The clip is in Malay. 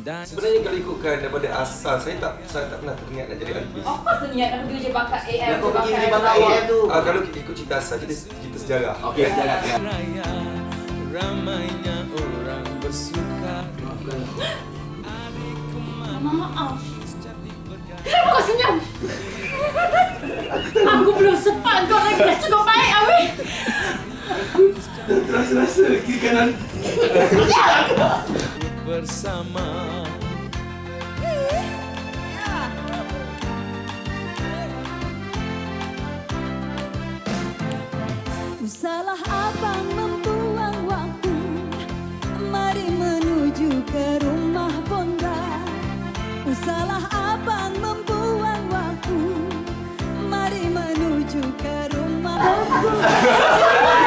Sebenarnya kalau ikutkan daripada asal, saya tak pernah teringat nak jadi artis. Of course niat nak pergi je bakat AM. Kau pergi je bakat AM tu. Kalau ikut cerita asal, cerita sejarah. Okey, sejarah. Ramainya orang bersuka. Maaf. Kenapa kau senyum? Aku belum sempat, kau lagi dah cukup baik, Awi. Rasa-rasa kiri kanan. Bersama. Salah abang membuang waktu, mari menuju ke rumah Bonda. Salah abang membuang waktu, mari menuju ke rumah Bonda.